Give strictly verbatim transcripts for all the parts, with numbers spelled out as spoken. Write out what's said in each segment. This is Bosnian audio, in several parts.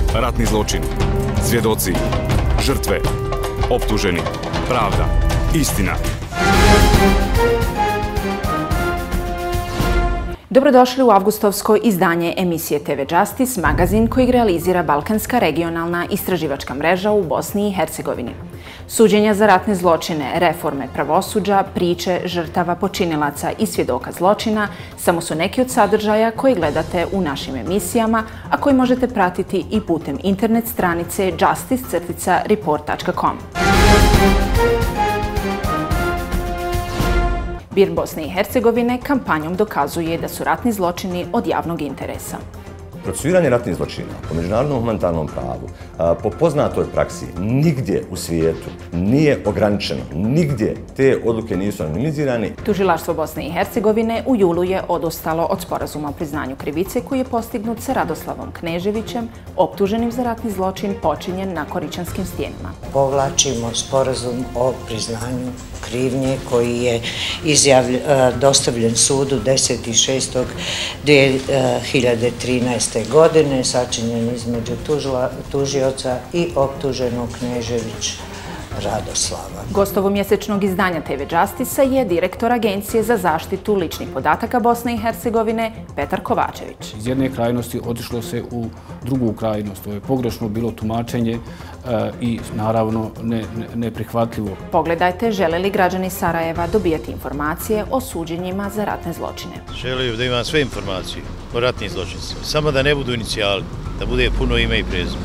Ratni zločin. Svjedoci. Žrtve. Optuženi. Pravda. Istina. Dobrodošli u avgustovsko izdanje emisije T V Justice, magazin koji realizira Balkanska regionalna istraživačka mreža u Bosni i Hercegovini. Suđenja za ratne zločine, reforme pravosuđa, priče žrtava, počinilaca i svjedoka zločina samo su neki od sadržaja koji gledate u našim emisijama, a koji možete pratiti i putem internet stranice justice report tačka com. BiH Bosne i Hercegovine kampanjom dokazuje da su ratni zločini od javnog interesa. Procesuiranje ratnih zločina po međunarodnom humanitarnom pravu, po poznatoj praksi, nigdje u svijetu nije ograničeno, nigdje te odluke nisu anonimizirane. Tužilaštvo Bosne i Hercegovine u julu je odustalo od sporazuma o priznanju krivice koji je postignut sa Radoslavom Knezevićem, optuženim za ratni zločin počinjen na Koricanskim stijenama. Povlačimo sporazum o priznanju krivnje koji je izjavljen, dostavljen sudu desetog šestog dvije hiljade trinaeste. godine, sačinjen između tužioca i optuženog Knezević Radoslava. Gost ovomjesečnog izdanja T V Justice je direktor Agencije za zaštitu ličnih podataka Bosne i Hercegovine Petar Kovacvevic. Iz jedne krajnosti otišlo se u drugu krajnost. To je pogrešno bilo tumačenje i naravno neprihvatljivo. Pogledajte žele li građani Sarajeva dobijati informacije o suđenjima za ratne zločine. Želim da imam sve informacije o ratnim zločincima, samo da ne budu inicijali, da bude puno ime i prezime.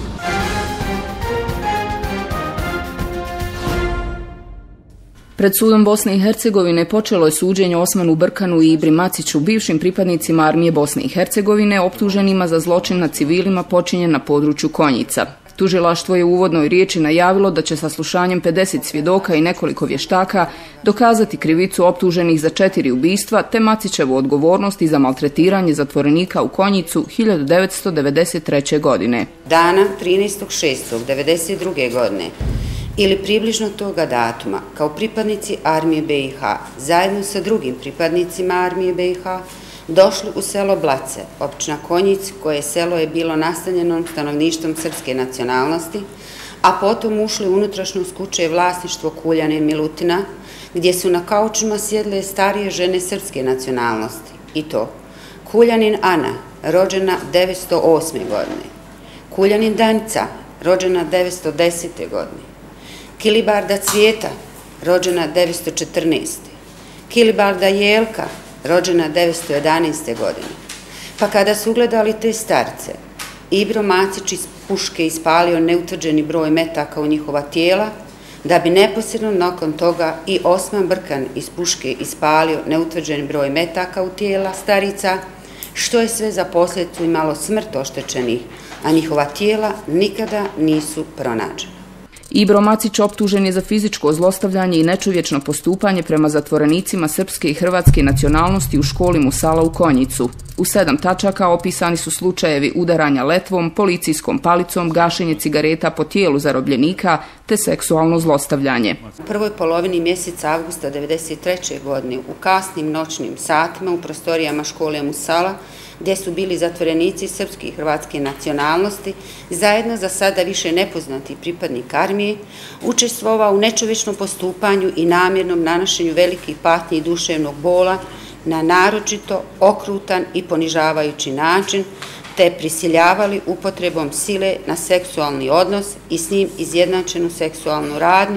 Pred sudom Bosne i Hercegovine počelo je suđenje Osmanu Brkanu i Ibri Maciću, bivšim pripadnicima armije Bosne i Hercegovine, optuženima za zločin nad civilima počinjen na području Konjica. Tužilaštvo je u uvodnoj riječi najavilo da će saslušanjem pedeset svjedoka i nekoliko vještaka dokazati krivicu optuženih za četiri ubistva te Macićevu odgovornost i za maltretiranje zatvorenika u Konjicu hiljadu devetsto devedeset treće. godine. Dana trinaestog šestog devedeset druge. godine ili približno toga datuma, kao pripadnici armije B i H, zajedno sa drugim pripadnicima armije B i H, došli u selo Blace, općina Konjic, koje selo je bilo nastanjeno stanovništvom srpske nacionalnosti, a potom ušli u unutrašnjost kuće vlasništvo Kuljane Milutina, gdje su na kaučima sjedle starije žene srpske nacionalnosti. I to Kuljanin Ana, rođena devetsto osme. godine, Kuljanin Danica, rođena devetsto desete. godine, Kilibarda Cvijeta, rođena devetsto četrnaeste. Kilibarda Jelka, rođena devetsto jedanaeste. godine. Pa kada su ugledali te starce, Ibro Macić iz puške ispalio neutvrđeni broj metaka u njihova tijela, da bi neposredno nakon toga i Osman Brkan iz puške ispalio neutvrđeni broj metaka u tijela starica, što je sve za posljedicu imalo smrt oštećenih, a njihova tijela nikada nisu pronađena. Ibro Macić optužen je za fizičko zlostavljanje i nečovječno postupanje prema zatvorenicima srpske i hrvatske nacionalnosti u školi Musala u Konjicu. U sedam tačaka opisani su slučajevi udaranja letvom, policijskom palicom, gašenje cigareta po tijelu zarobljenika te seksualno zlostavljanje. U prvoj polovini mjeseca avgusta devedeset treće. godine u kasnim noćnim satima u prostorijama škole Musala, gdje su bili zatvorenici srpske i hrvatske nacionalnosti, zajedno za sada više nepoznati pripadnik armije, učestvovao u nečovječnom postupanju i namjernom nanošenju velikih patnji i duševnog bola na naročito okrutan i ponižavajući način, te prisiljavali upotrebom sile na seksualni odnos i s njim izjednačenu seksualnu radnju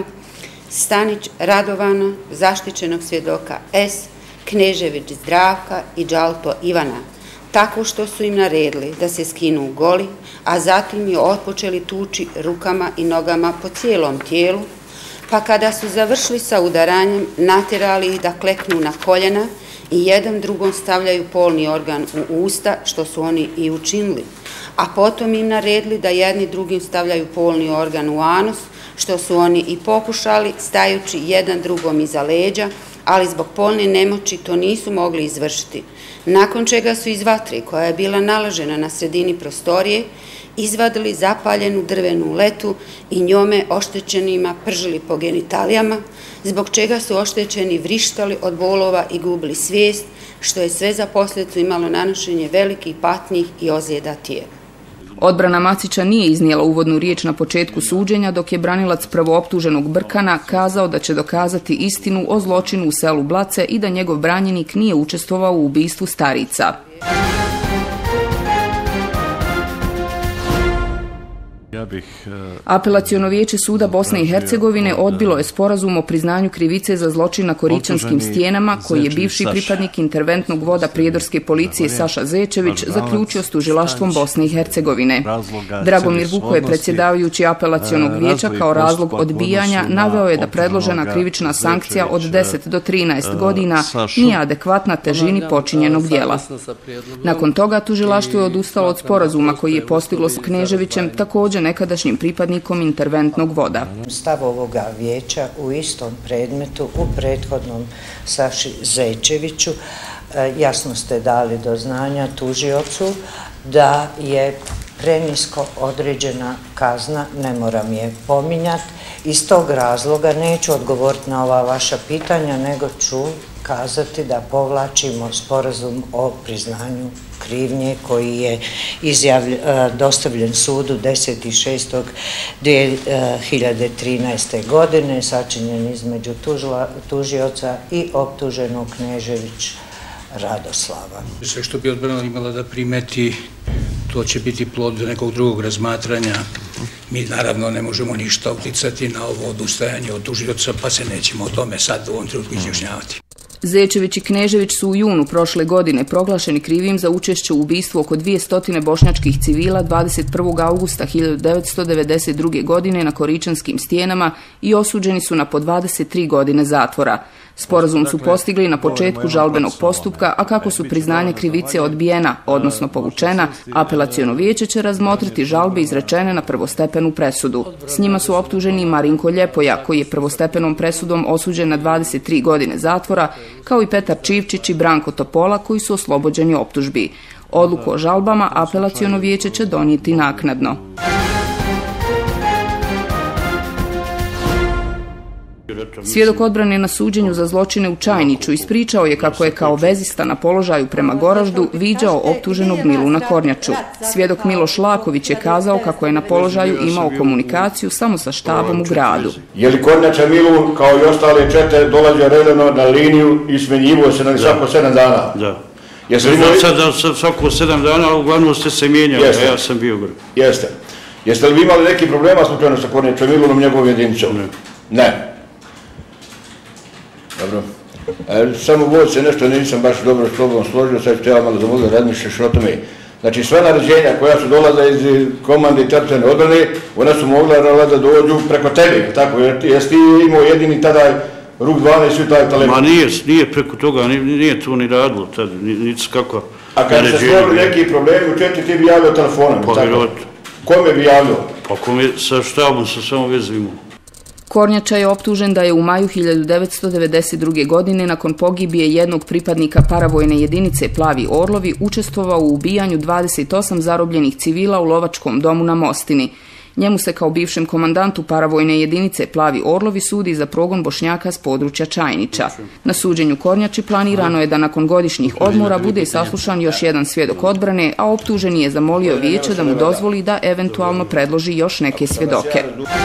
Stanić Radovana, zaštićenog svjedoka S, Knezević Zdravka i Đalto Ivana, tako što su im naredili da se skinu goli, a zatim je otpočeli tući rukama i nogama po cijelom tijelu, pa kada su završili sa udaranjem, natjerali ih da kleknu na koljena i jedan drugom stavljaju polni organ u usta, što su oni i učinili, a potom im naredili da jedni drugim stavljaju polni organ u anus, što su oni i pokušali stajući jedan drugom iza leđa, ali zbog polne nemoći to nisu mogli izvršiti. Nakon čega su iz vatre, koja je bila naložena na sredini prostorije, izvadili zapaljenu drvenu letu i njome oštećenima pržili po genitalijama, zbog čega su oštećeni vrištali od bolova i gubili svijest, što je sve za posljedicu imalo nanošenje velikih patnjih i ozljeda tijela. Odbrana Macića nije iznijela uvodnu riječ na početku suđenja, dok je branilac prvooptuženog Brkana kazao da će dokazati istinu o zločinu u selu Blace i da njegov branjenik nije učestvovao u ubistvu starica. Apelaciono vijeće suda Bosne i Hercegovine odbilo je sporazum o priznanju krivice za zločin na Koricanskim stijenama koji je bivši pripadnik interventnog voda prijedorske policije Saša Zečević zaključio s tužilaštvom Bosne i Hercegovine. Dragomir Vuko je predsjedavajući apelacionog vijeća kao razlog odbijanja naveo je da predložena krivična sankcija od deset do trinaest godina nije adekvatna težini počinjenog djela. Nakon toga tužilaštvo je odustalo od sporazuma koji je postiglo s Kneževićem, također nekadašnjim pripadnikom interventnog voda. Stav ovoga vijeća u istom predmetu, u prethodnom Saši Zečeviću, jasno ste dali do znanja tužiocu da je prenisko određena kazna, ne moram je pominjati. Iz tog razloga neću odgovoriti na ova vaša pitanja, nego ću kazati da povlačimo sporazum o priznanju krivnje koji je dostavljen sudu deset šestog dvije hiljade trinaeste. godine, sačinjen između tužioca i optuženog Knežević Radoslava. Sve što bi odbrana imala da primeti, to će biti plod nekog drugog razmatranja. Mi naravno ne možemo ništa uticati na ovo odustajanje od tužioca, pa se nećemo o tome sad u ovom trenutku izjašnjavati. Zečević i Knežević su u junu prošle godine proglašeni krivim za učešće u ubistvu oko dvjesto bošnjačkih civila dvadeset prvog augusta hiljadu devetsto devedeset druge. godine na Koricanskim stijenama i osuđeni su na po dvadeset tri godine zatvora. Sporazum su postigli na početku žalbenog postupka, a kako su priznanje krivice odbijena, odnosno povučena, apelaciono vijeće će razmotriti žalbe izrečene na prvostepenu presudu. S njima su optuženi Marinko Ljepoja, koji je prvostepenom presudom osuđen na dvadeset tri godine zatvora, kao i Petar Čivčić i Branko Topola, koji su oslobođeni optužbi. Odluku o žalbama apelaciono vijeće će donijeti naknadno. Svjedok odbrane na suđenju za zločine u Čajniću ispričao je kako je kao vezista na položaju prema Goraždu viđao optuženog Miluna Kornjaču. Svjedok Miloš Laković je kazao kako je na položaju imao komunikaciju samo sa štabom u gradu. Je li Kornjača Milun, kao i ostale čete, dolazio redovno na liniju i smenjivo se na svako sedam dana? Da. Jeste li imali... Sad svako sedam dana, ali uglavnom ste se mijenjali, a ja sam bio u gradu. Jeste. Jeste li vi imali neki problema slučajno sa Kornjačom Milunom, njegovom jedinicom? Ne. Ne. Dobro. Samo vod se nešto nisam baš dobro s tobom složio, sad ću ja malo zamolio da razmišljaš o tome. Znači sva naređenja koja su dolaza iz komande i teritorijalne odbrane, ona su mogla da dođu preko tebe, tako? Jesi ti imao jedini tada ruk dvanaest i taj telefon? Ma nije, nije preko toga, nije to ni radilo tad, nic kako. A kad se stvorili neki problemi, u četiri ti bi javljao telefonom, tako? Kome bi javljao? Pa kome sa štabom sa samo vezivimo. Kornjača je optužen da je u maju hiljadu devetsto devedeset druge. godine nakon pogibije jednog pripadnika paravojne jedinice Plavi Orlovi učestvovao u ubijanju dvadeset osam zarobljenih civila u lovačkom domu na Mostini. Njemu se kao bivšem komandantu paravojne jedinice Plavi Orlovi sudi za progon Bošnjaka s područja Čajnića. Na suđenju Kornjači planirano je da nakon godišnjih odmora bude saslušan još jedan svjedok odbrane, a optuženi je zamolio vijeće da mu dozvoli da eventualno predloži još neke svjedoke.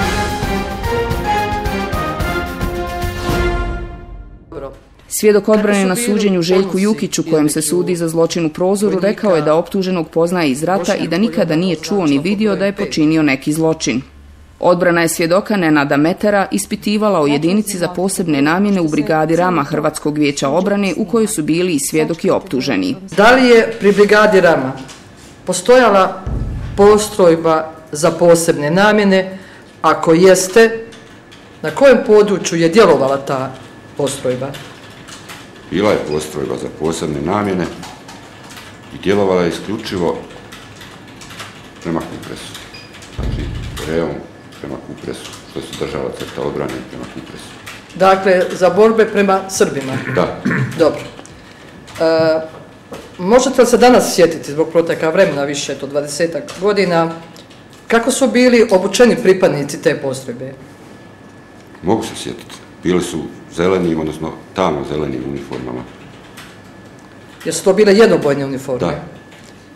Svjedok odbrane na suđenju Željku Jukiću, kojem se sudi za zločin u Prozoru, rekao je da optuženog poznaje iz rata i da nikada nije čuo ni vidio da je počinio neki zločin. Odbrana je svjedoka Nenada Metera ispitivala o jedinici za posebne namjene u brigadi Rama Hrvatskog vijeća obrane, u kojoj su bili i svjedok i optuženi. Da li je pri brigadi Rama postojala postrojba za posebne namjene? Ako jeste, na kojem području je djelovala ta postrojba? Bila je postrojba za posebne namjene i djelovala je isključivo prema Kupresu. Znači, reom prema Kupresu, što se država crta odbrane prema Kupresu. Dakle, za borbe prema Srbima? Da. Dobro. E, možete li se danas sjetiti, zbog proteka vremena, više to dvadesetak godina, kako su bili obučeni pripadnici te postrojbe? Mogu se sjetiti. Bili su zelenim, odnosno tamno zelenim uniformama. Jesu to bile jednobojne uniforme? Da.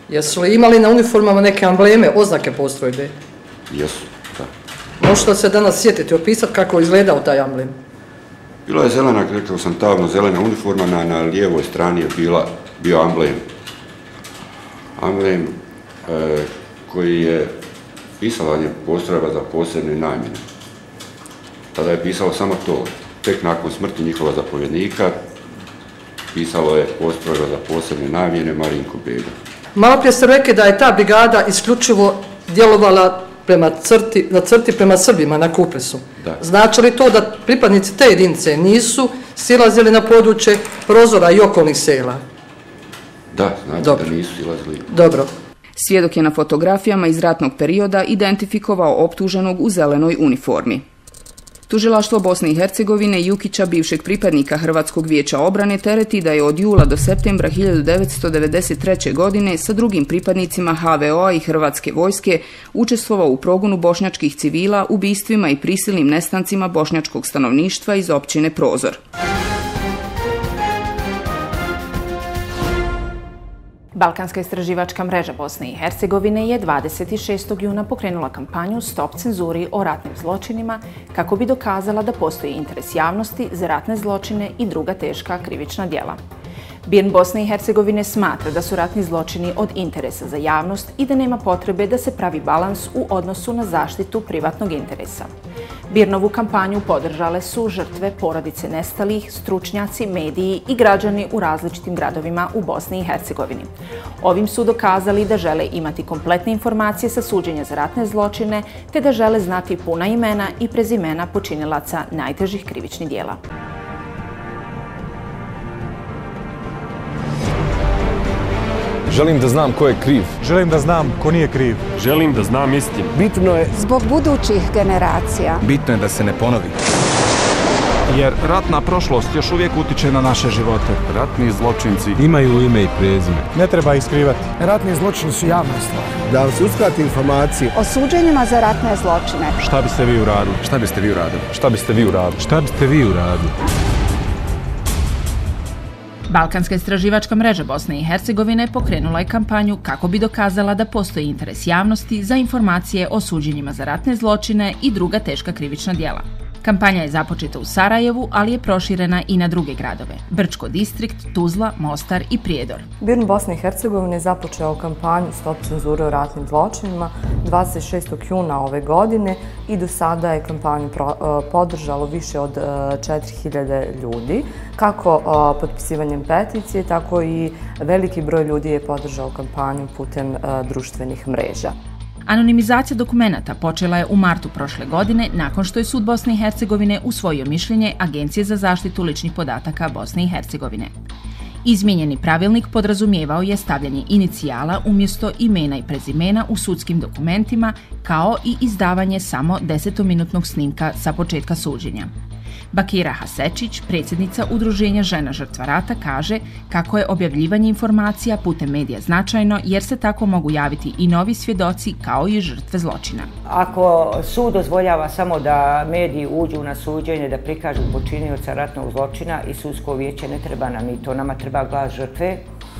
Jesu li imali na uniformama neke ambleme, oznake postrojbe? Jesu, da. Možete se danas sjetiti, opisati kako je izgledao taj amblem? Bila je zelena, rekao sam, tamno zelena uniforma, na, na lijevoj strani je bila, bio amblem. Amblem e, koji je pisala je postrojba za posebne namjene. Tada je pisalo samo to. Tek nakon smrti njihova zapovjednika pisalo je postrojba za posebne namjene Marinko Bega. Malo prije ste rekli da je ta brigada isključivo djelovala prema crti, na crti prema Srbima na Kupresu. Da. Znači li to da pripadnici te jedinice nisu silazili na područje Prozora i okolnih sela? Da, znači Dobro. da nisu silazili. Dobro. Svjedok je na fotografijama iz ratnog perioda identifikovao optuženog u zelenoj uniformi. Tužilaštvo Bosne i Hercegovine Jukića, bivšeg pripadnika Hrvatskog vijeća obrane, tereti da je od jula do septembra hiljadu devetsto devedeset treće. godine sa drugim pripadnicima ha ve o a i Hrvatske vojske učestvovao u progonu bošnjačkih civila, ubistvima i prisilnim nestancima bošnjačkog stanovništva iz općine Prozor. Balkanska istraživačka mreža Bosne i Hercegovine je dvadeset šestog juna pokrenula kampanju Stop cenzuri o ratnim zločinima kako bi dokazala da postoji interes javnosti za ratne zločine i druga teška krivična djela. BIRN Bosne i Hercegovine smatra da su ratni zločini od interesa za javnost i da nema potrebe da se pravi balans u odnosu na zaštitu privatnog interesa. BIRN-ovu kampanju podržale su žrtve, porodice nestalih, stručnjaci, mediji i građani u različitim gradovima u Bosni i Hercegovini. Ovim su dokazali da žele imati kompletne informacije sa suđenja za ratne zločine, te da žele znati puna imena i prezimena počinilaca najtežih krivičnih djela. Želim da znam ko je kriv. Želim da znam ko nije kriv. Želim da znam istinu. Bitno je zbog budućih generacija. Bitno je da se ne ponovi. Jer ratna prošlost još uvijek utiče na naše živote. Ratni zločinci imaju ime i prezime. Ne treba ih skrivati. Ratni zločini su javna stvar. Da vam se uskrati informacije o suđenjima za ratne zločine. Šta biste vi uradili? Šta biste vi uradili? Šta biste vi uradili? Šta biste vi uradili? Balkanska istraživačka mreža Bosne i Hercegovine pokrenula je kampanju kako bi dokazala da postoji interes javnosti za informacije o suđenjima za ratne zločine i druga teška krivična djela. Kampanja je započeta u Sarajevu, ali je proširena i na druge gradove: Brčko distrikt, Tuzla, Mostar i Prijedor. BIRN Bosne i Hercegovine započeo kampanju Stop cenzure o ratnim zločinima dvadeset šestog juna ove godine i do sada je kampanju podržalo više od četiri hiljade ljudi. Kako potpisivanjem peticije, tako i veliki broj ljudi je podržao kampanju putem društvenih mreža. Anonimizacija dokumenata počela je u martu prošle godine nakon što je Sud Bosne i Hercegovine usvojio mišljenje Agencije za zaštitu ličnih podataka Bosne i Hercegovine. Izmijenjeni pravilnik podrazumijevao je stavljanje inicijala umjesto imena i prezimena u sudskim dokumentima, kao i izdavanje samo desetominutnog snimka sa početka suđenja. Bakira Hasečić, predsjednica Udruženja žena žrtva rata, kaže kako je objavljivanje informacija putem medija značajno jer se tako mogu javiti i novi svjedoci kao i žrtve zločina. Ako sud dozvoljava samo da mediji uđu na suđenje, da prikažu počinioca ratnog zločina i sudsko vijeće, ne treba nam i to, nama treba glas žrtve.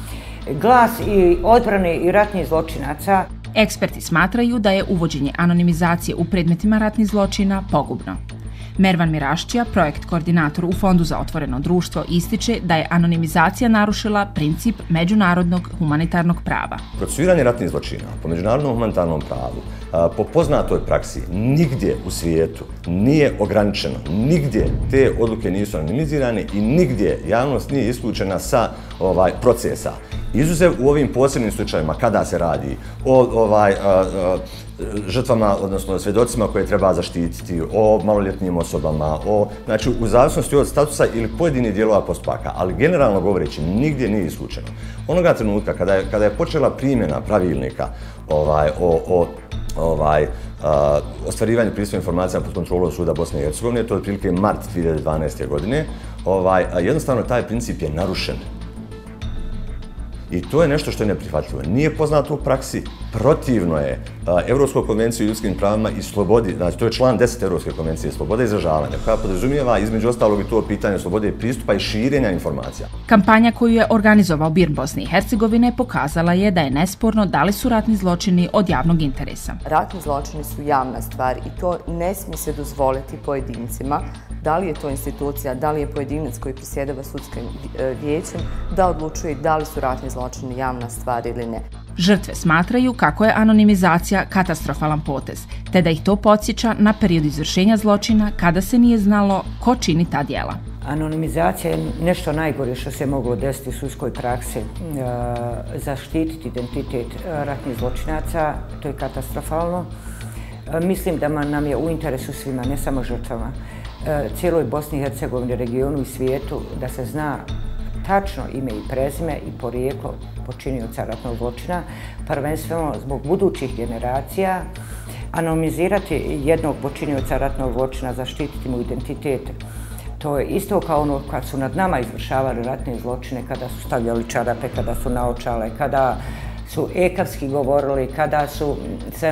Glas i odbrane i ratnih zločinaca. Eksperti smatraju da je uvođenje anonimizacije u predmetima ratnih zločina pogubno. Mervan Mirašćija, projekt koordinator u Fondu za otvoreno društvo, ističe da je anonimizacija narušila princip međunarodnog humanitarnog prava. Procesuiranje ratnih zločina po međunarodnom humanitarnom pravu, po poznatoj praksi, nigdje u svijetu nije ograničeno, nigdje te odluke nisu anonimizirane i nigdje javnost nije isključena sa ovaj, procesa. Izuzev u ovim posebnim slučajevima kada se radi o ovaj, a, a, žrtvama, odnosno svjedocima koje treba zaštititi, o maloljetnim osobama, o, znači u zavisnosti od statusa ili pojedinih dijelova postupaka, ali generalno govoreći nigdje nije isključeno. Onoga trenutka kada je, kada je počela primjena pravilnika ovaj, o, o ovaj, a, ostvarivanju pristupa informacijama pod kontrolom Suda Bosne i Hercegovine, to je otprilike mart dvije hiljade dvanaeste. godine, ovaj, a jednostavno taj princip je narušen. I to je nešto što je neprihvatljivo. Nije poznato u praksi, protivno je Evropsku konvenciju o ljudskim pravima i slobodi, znači to je član deset Evropske konvencije, sloboda izražavanja, koja podrazumijeva između ostalog i to pitanje slobode pristupa i širenja informacija. Kampanja koju je organizovao BiH Bosne i Hercegovine pokazala je da je nesporno da li su ratni zločini od javnog interesa. Ratni zločini su javna stvar i to ne smije se dozvoliti pojedincima, da li je to institucija, da li je pojedinac koji presjedava sudskim vijećem, da odlučuje da li su ratni zločini javna stvar ili ne. Žrtve smatraju kako je anonimizacija katastrofalan potez, te da ih to podsjeća na period izvršenja zločina kada se nije znalo ko čini ta djela. Anonimizacija je nešto najgore što se moglo desiti u sudskoj praksi. Zaštititi identitet ratnih zločinaca, to je katastrofalno. Mislim da nam je u interesu svima, ne samo žrtvama, cijeloj Bosni i Hercegovini, regionu i svijetu, da se zna tačno ime i prezime i porijeklo počinioca ratnog zločina, prvenstveno zbog budućih generacija, anonimizirati jednog počinioca ratnog zločina, zaštititi mu identitet. To je isto kao ono kad su nad nama izvršavali ratne zločine, kada su stavljali čarape, kada su naočale, kada su ekavski govorili, kada su se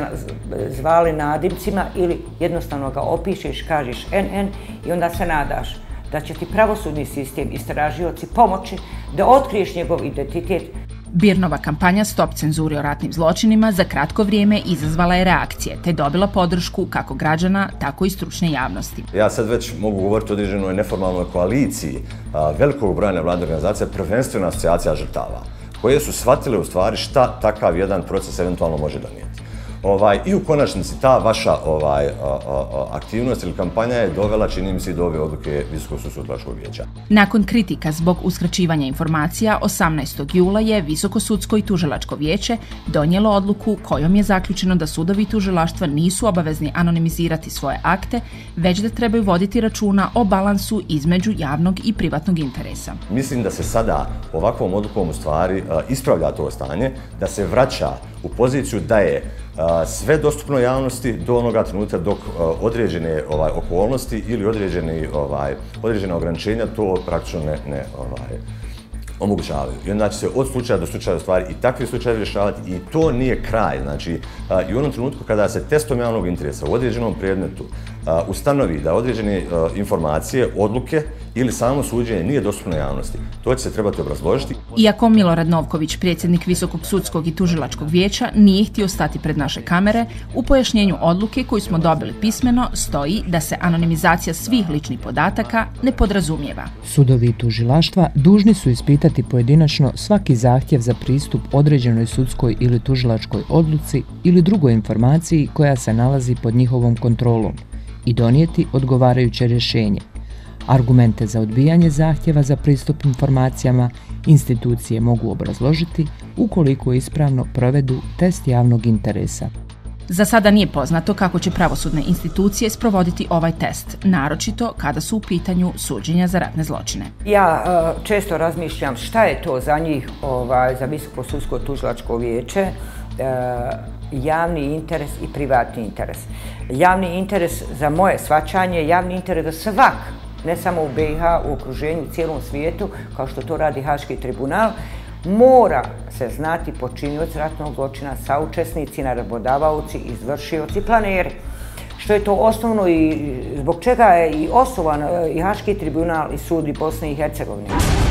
zvali nadimcima ili jednostavno ga opišeš, kažeš en en i onda se nadaš da će ti pravosudni sistem, istražioci pomoći da otkriješ njegov identitet. BIRNova kampanja Stop cenzuri o ratnim zločinima za kratko vrijeme izazvala je reakcije, te dobila podršku kako građana, tako i stručne javnosti. Ja sad već mogu govoriti o određenoj neformalnoj koaliciji velikog broja nevladnih organizacija, prvenstveno asocijacija žrtava, koje su shvatile u stvari šta takav jedan proces eventualno može donijeti. Ovaj, I u konačnici ta vaša ovaj, a, a, aktivnost ili kampanja je dovela, čini mi se, do ove odluke Visokog sudskog tužilačkog vijeća. Nakon kritika zbog uskraćivanja informacija, osamnaestog jula je Visoko sudsko i tužilačko vijeće donijelo odluku kojom je zaključeno da sudovi i tužilaštva nisu obavezni anonimizirati svoje akte, već da trebaju voditi računa o balansu između javnog i privatnog interesa. Mislim da se sada ovakvom odlukom u stvari ispravlja to stanje, da se vraća u poziciju da je sve dostupno javnosti do onoga trenutka dok određene ovaj, okolnosti ili određene, ovaj, određene ograničenja to praktično ne, ne ovaj, omogućavaju. I onda će se od slučaja do slučaja stvari i takvi slučajevi rješavati i to nije kraj. Znači, i u onom trenutku kada se testom javnog interesa u određenom predmetu ustanovi da određene informacije, odluke ili samo suđenje nije dostupno javnosti, to će se trebati obrazložiti. Iako Milorad Novković, predsjednik Visokog sudskog i tužilačkog vijeća, nije htio stati pred naše kamere, u pojašnjenju odluke koju smo dobili pismeno stoji da se anonimizacija svih ličnih podataka ne podrazumijeva. Sudovi i tužilaštva dužni su ispitati pojedinačno svaki zahtjev za pristup određenoj sudskoj ili tužilačkoj odluci ili drugoj informaciji koja se nalazi pod njihovom kontrolom i donijeti odgovarajuće rješenje. Argumente za odbijanje zahtjeva za pristup informacijama institucije mogu obrazložiti ukoliko ispravno provedu test javnog interesa. Za sada nije poznato kako će pravosudne institucije sprovoditi ovaj test, naročito kada su u pitanju suđenja za ratne zločine. Ja uh, često razmišljam šta je to za njih, ovaj, za Visoko sudsko tužilačko vijeće, uh, javni interes i privatni interes. Javni interes za moje shvaćanje, javni interes za svak, ne samo u B i H, u okruženju, u cijelom svijetu, kao što to radi Haški tribunal, mora se znati počinioci ratnog zločina, saučesnici, naredbodavaoci, izvršioci, planeri. Što je to osnovno i zbog čega je i osnovan i Haški tribunal i sud i Bosne i Hercegovine.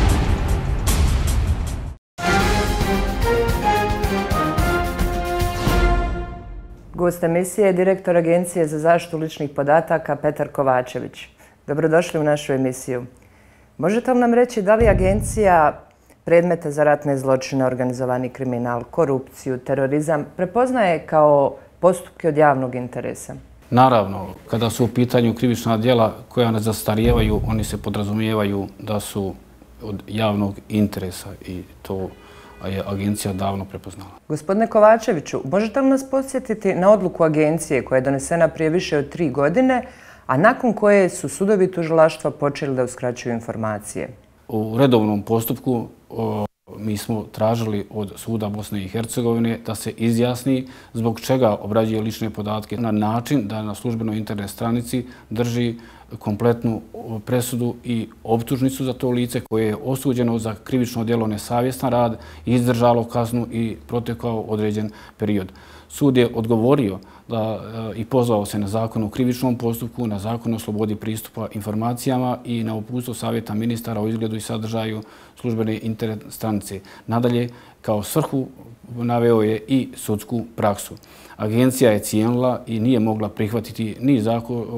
Gost emisije je direktor Agencije za zaštitu ličnih podataka Petar Kovacvevic. Dobrodošli u našu emisiju. Možete li nam reći da li agencija predmete za ratne zločine, organizovani kriminal, korupciju, terorizam prepoznaje kao postupke od javnog interesa? Naravno, kada su u pitanju krivična djela koja ne zastarijevaju, oni se podrazumijevaju da su od javnog interesa i to je agencija davno prepoznala. Gospodine Kovacveviću, možete li nas podsjetiti na odluku agencije koja je donesena prije više od tri godine, a nakon koje su sudovi tužilaštva počeli da uskraćuju informacije? U redovnom postupku mi smo tražili od suda Bosne i Hercegovine da se izjasni zbog čega obrađuje lične podatke na način da na službenoj internet stranici drži kompletnu presudu i optužnicu za to lice koje je osuđeno za krivično djelo nesavjestan rad, izdržalo kaznu i protekao određen period. Sud je odgovorio da, i pozvao se na zakon o krivičnom postupku, na zakon o slobodi pristupa informacijama i na uputstvo Savjeta ministara o izgledu i sadržaju službene internet stranice. Nadalje, kao svrhu naveo je i sudsku praksu. Agencija je cijenila i nije mogla prihvatiti ni zakon, o,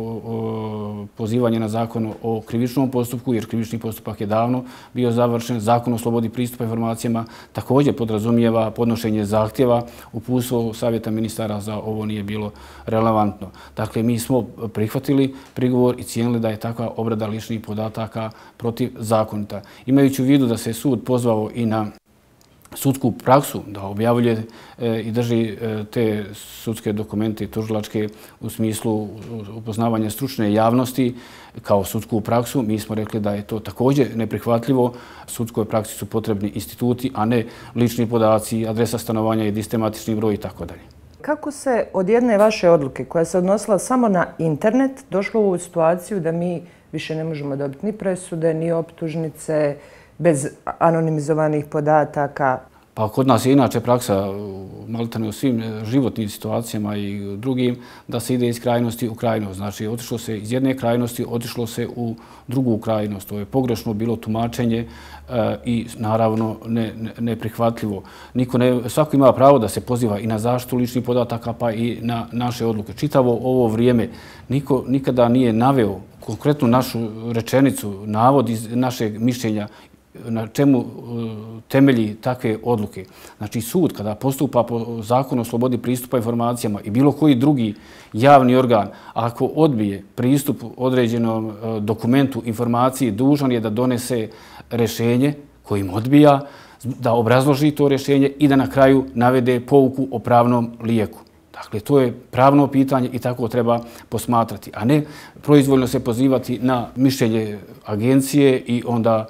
o, pozivanje na zakon o krivičnom postupku, jer krivični postupak je davno bio završen. Zakon o slobodi pristupa informacijama također podrazumijeva podnošenje zahtjeva. Uputstvo Savjeta ministara za ovo nije bilo relevantno. Dakle, mi smo prihvatili prigovor i cijenili da je takva obrada ličnih podataka protivzakonita. Imajući u vidu da se sud pozvao i na sudsku praksu, da objavljuje e, i drži e, te sudske dokumente tužilačke u smislu upoznavanja stručne javnosti kao sudsku praksu, mi smo rekli da je to također neprihvatljivo. Sudskoj praksi su potrebni instituti, a ne lični podaci, adresa stanovanja, jedinstven matični broj i tako dalje. Kako se od jedne vaše odluke koja se odnosila samo na internet došlo u situaciju da mi više ne možemo dobiti ni presude, ni optužnice, bez anonimizovanih podataka? Pa kod nas je inače praksa maltene u svim životnim situacijama i drugim da se ide iz krajnosti u krajnost. Znači, otišlo se iz jedne krajnosti, otišlo se u drugu krajnost. To je pogrešno bilo tumačenje e, i naravno neprihvatljivo. Ne, Niko ne, svako ima pravo da se poziva i na zaštitu ličnih podataka pa i na naše odluke. Čitavo ovo vrijeme niko nikada nije naveo konkretnu našu rečenicu, navod iz našeg mišljenja na čemu temelji takve odluke. Znači, sud kada postupa po zakonu o slobodi pristupa informacijama i bilo koji drugi javni organ, ako odbije pristup određenom dokumentu, informaciji, dužan je da donese rješenje kojim odbija, da obrazloži to rješenje i da na kraju navede pouku o pravnom lijeku. Dakle, to je pravno pitanje i tako treba posmatrati, a ne proizvoljno se pozivati na mišljenje agencije i onda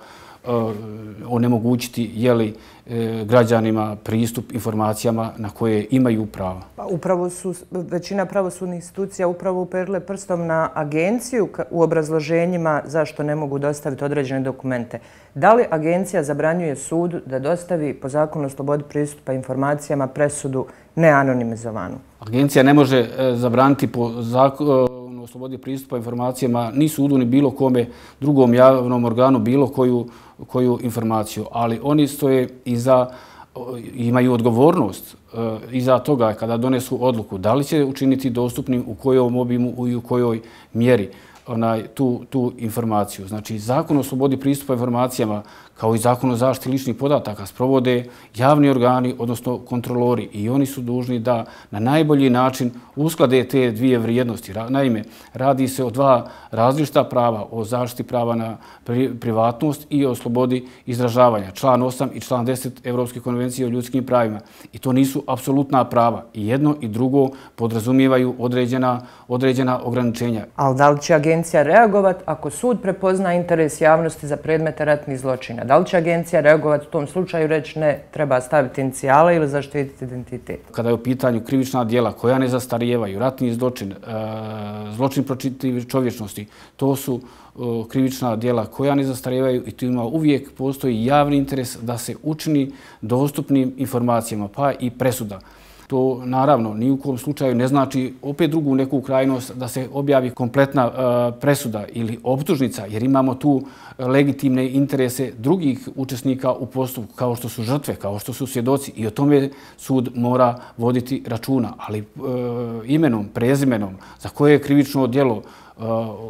onemogućiti jeli, građanima pristup informacijama na koje imaju prava. Pa upravo su većina pravosudnih institucija upravo uperile prstom na agenciju u obrazloženjima zašto ne mogu dostaviti određene dokumente. Da li agencija zabranjuje sudu da dostavi po zakonu o slobodi pristupa informacijama presudu neanonimizovanu? Agencija ne može zabraniti po zakonu o slobodi pristupa informacijama ni sudu ni bilo kome drugom javnom organu bilo koju, koju informaciju, ali oni stoje iza, imaju odgovornost iza toga kada donesu odluku da li će učiniti dostupnim u kojom obimu i u kojoj mjeri onaj, tu, tu informaciju. Znači, zakon o slobodi pristupa informacijama kao i zakon o zaštiti ličnih podataka sprovode javni organi, odnosno kontrolori, i oni su dužni da na najbolji način usklade te dvije vrijednosti. Naime, radi se o dva različita prava, o zaštiti prava na privatnost i o slobodi izražavanja. Član osam i član deset Evropske konvencije o ljudskim pravima. I to nisu apsolutna prava. I jedno i drugo podrazumijevaju određena, određena ograničenja. Ali da li će agencija reagovati ako sud prepozna interes javnosti za predmete ratnih zločina? Da li će agencija reagovati u tom slučaju, reći ne, treba staviti inicijale ili zaštititi identitet? Kada je u pitanju krivična djela koja ne zastarijevaju, ratni zločin, zločin protiv čovječnosti, to su krivična djela koja ne zastarijevaju i tu ima uvijek postoji javni interes da se učini dostupnim informacijama, pa i presuda. To naravno ni u kom slučaju ne znači opet drugu neku krajnost da se objavi kompletna uh, presuda ili optužnica, jer imamo tu legitimne interese drugih učesnika u postupku, kao što su žrtve, kao što su svjedoci, i o tome sud mora voditi računa. Ali uh, imenom, prezimenom, za koje je krivično djelo uh,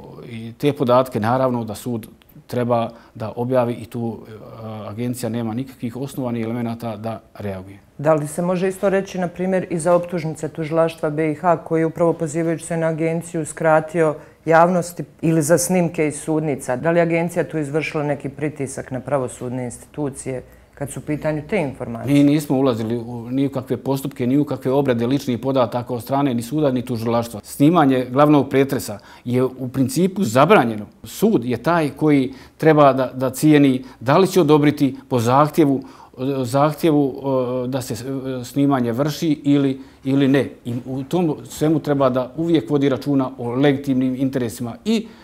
i te podatke, naravno da sud treba da objavi i tu uh, agencija nema nikakvih osnovanih elemenata da reaguje. Da li se može isto reći, na primjer, i za optužnice tužilaštva B i H koji je upravo pozivajući se na agenciju skratio javnosti, ili za snimke iz sudnica? Da li agencija tu izvršila neki pritisak na pravosudne institucije kad su u pitanju te informacije? Mi nismo ulazili u ni u kakve postupke, ni u kakve obrade ličnih podataka od strane ni suda, ni tužilaštva. Snimanje glavnog pretresa je u principu zabranjeno. Sud je taj koji treba da, da cijeni da li će odobriti po zahtjevu zahtjevu da se snimanje vrši ili, ili ne. I u tom svemu treba da uvijek vodi računa o legitimnim interesima i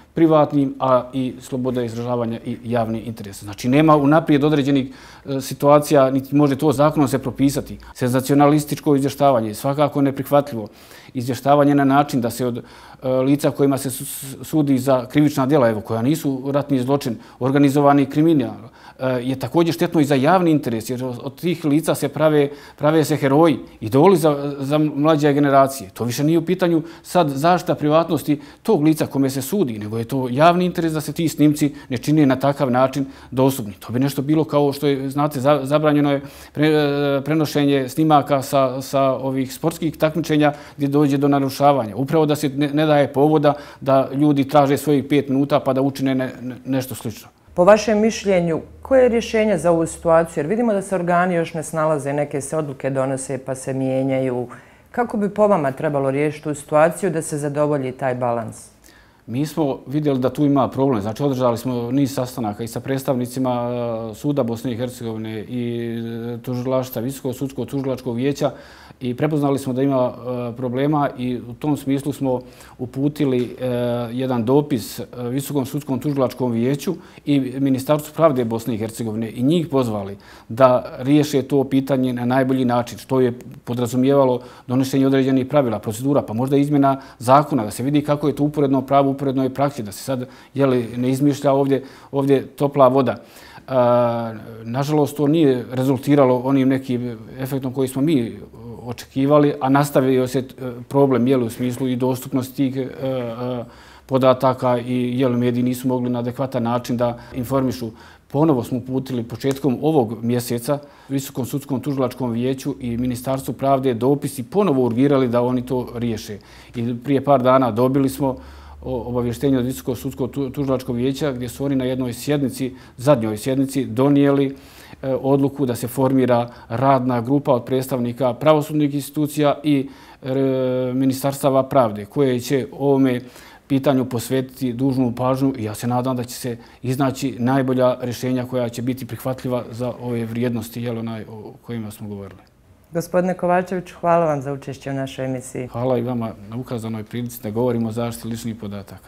privatnim, a i sloboda izražavanja i javni interes. Znači, nema unaprijed određenih situacija, niti može to zakonom se propisati. Senzacionalističko izvještavanje, svakako neprihvatljivo. Izvještavanje na način da se od lica kojima se sudi za krivična djela, evo, koja nisu ratni zločin, organizovani kriminal, je također štetno i za javni interes, jer od tih lica se prave, prave se heroji, idoli za, za mlađe generacije. To više nije u pitanju sad zaštita privatnosti tog lica kome se sudi, nego je to javni interes da se ti snimci ne čine na takav način dostupni. To bi nešto bilo kao što je, znate, zabranjeno je pre, prenošenje snimaka sa, sa ovih sportskih takmičenja gdje dođe do narušavanja. Upravo da se ne, ne daje povoda da ljudi traže svojih pet minuta pa da učine ne, ne, nešto slično. Po vašem mišljenju, koje je rješenje za ovu situaciju? Jer vidimo da se organi još ne snalaze, neke se odluke donose pa se mijenjaju. Kako bi po vama trebalo riješiti tu situaciju da se zadovolji taj balans? Mi smo vidjeli da tu ima problem. Znači, održali smo niz sastanaka i sa predstavnicima Suda Bosne i Hercegovine i tužilaštva, Visokog sudskog tužilačkog vijeća i prepoznali smo da ima problema i u tom smislu smo uputili jedan dopis Visokom sudskom tužilačkom vijeću i Ministarstvu pravde Bosne i Hercegovine i njih pozvali da riješe to pitanje na najbolji način, što je podrazumijevalo donošenje određenih pravila, procedura, pa možda izmjena zakona, da se vidi kako je to uporedno pravo, uporednoj praksi, da se sad jeli, ne izmišlja ovdje, ovdje topla voda. E, nažalost, to nije rezultiralo onim nekim efektom koji smo mi očekivali, a nastavio se problem jeli, u smislu i dostupnosti tih e, e, podataka i jeli, mediji nisu mogli na adekvatan način da informišu. Ponovo smo uputili početkom ovog mjeseca Visokom sudskom tužilačkom vijeću i Ministarstvu pravde dopis i ponovo urgirali da oni to riješe. I prije par dana dobili smo obavještenje od Visokog sudskog tužilačkog vijeća gdje su oni na jednoj sjednici, zadnjoj sjednici, donijeli odluku da se formira radna grupa od predstavnika pravosudnih institucija i Ministarstava pravde koje će ovome pitanju posvetiti dužnu pažnju i ja se nadam da će se iznaći najbolja rješenja koja će biti prihvatljiva za ove vrijednosti jel, onaj, o kojima smo govorili. Gospodine Kovačeviću, hvala vam za učešće u našoj emisiji. Hvala i vama na ukazanoj prilici da govorimo o zaštiti ličnih podataka.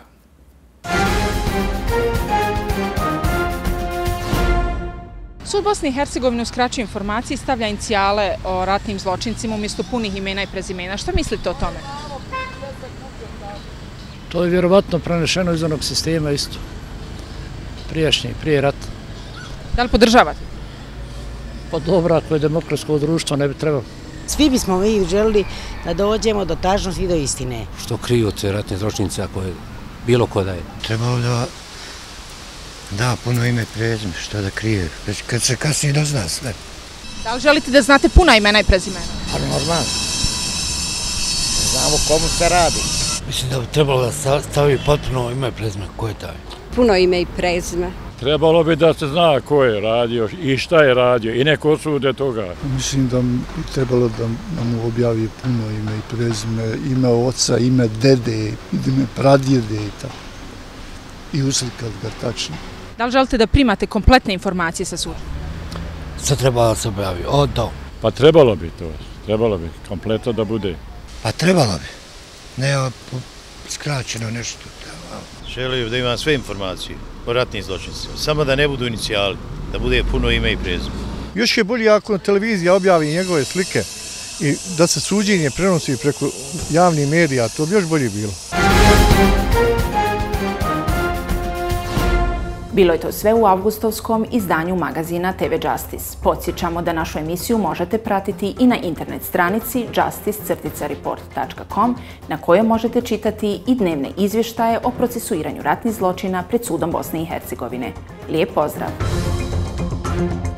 Sud Bosne i Hercegovine uskraćuje informacije i stavlja inicijale o ratnim zločincima umjesto punih imena i prezimena. Šta mislite o tome? To je vjerovatno prenešeno iz onog sistema isto. Prijašnji, prije rata. Da li podržavate? Pa dobro, ako je demokratsko društvo, ne bi trebalo. Svi bismo mi želili da dođemo do tačnosti i do istine. Što kriju te ratne zločinice, ako je bilo ko da je? Trebalo da da puno ime i prezime, što da krije, već kad se kasnije dozna sve. Da li želite da znate puna imena i prezimena? Pa normalno. Znamo komu se radi. Mislim da bi trebalo da stavi potpuno ime i prezime. Ko je taj? Puno ime i prezime. Trebalo bi da se zna ko je radio i šta je radio i neko osude toga. Mislim da bi trebalo da nam objavi puno ime i prezime, ime oca, ime dede, ime pradjede i tako. I uslikati ga tačno. Da li želite da primate kompletne informacije sa suda? Sve treba da se objavi, od do. Pa trebalo bi to, trebalo bi kompletno da bude. Pa trebalo bi, ne skraćeno nešto. Želio da imam sve informacije o ratnim zločincima, samo da ne budu inicijali, da bude puno ime i prezime. Još je bolje ako televizija objavi njegove slike i da se suđenje prenosi preko javnih medija, to bi još bolje bilo. Bilo je to sve u avgustovskom izdanju magazina T V Justice. Podsjećamo da našu emisiju možete pratiti i na internet stranici justice report tačka com na kojoj možete čitati i dnevne izvještaje o procesuiranju ratnih zločina pred sudom Bosne i Hercegovine. Lijep pozdrav!